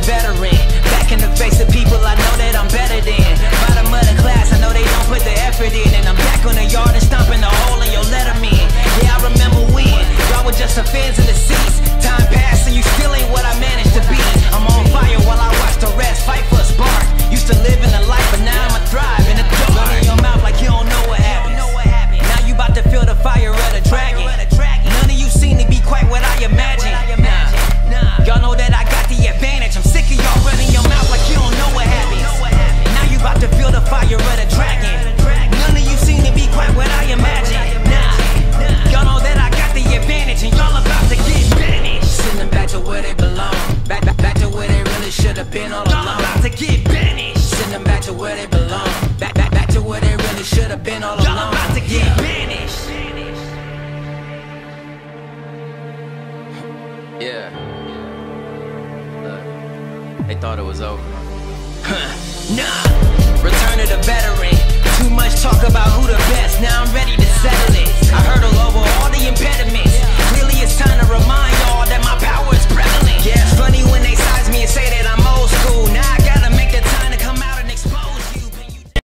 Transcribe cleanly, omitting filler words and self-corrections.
veteran. Back in the face of people I know that I'm better than. Bottom of the class, I know they don't put the effort in. And I'm back on the yard and stomping a hole in your letterman. Yeah, I remember when y'all were just the fans in the seats. Time passed and you still ain't what I managed to be. I'm on fire while I watch the rest fight for a spark. Used to live in the light, but now I'ma thrive in the dark. Running your mouth like you don't know what happens. Now you about to feel the fire of the dragon. None of you seem to be quite what I imagined. Y'all know that I got the advantage. I'm sick of y'all running your mouth like you don't know what happens. Now you about to feel the fire of the dragon. None of you seem to be quite what I imagined. Y'all know that I got the advantage, and y'all about to get banished. Send them back to where they belong. Back to where they really should have been all along. Y'all about to get banished. Send them back to where they belong. Back to where they really should have been all along. Y'all about to get banished. Yeah. Look, they thought it was over. Nah. Return of the veteran. Too much talk about who the best. Now I'm ready to settle it. I hurdle over all the impediments.